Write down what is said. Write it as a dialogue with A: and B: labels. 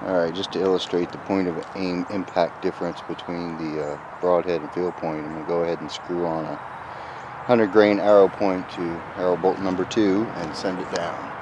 A: Alright, just to illustrate the point of aim impact difference between the broadhead and field point, I'm going to go ahead and screw on a 100 grain arrow point to arrow bolt number 2 and send it down.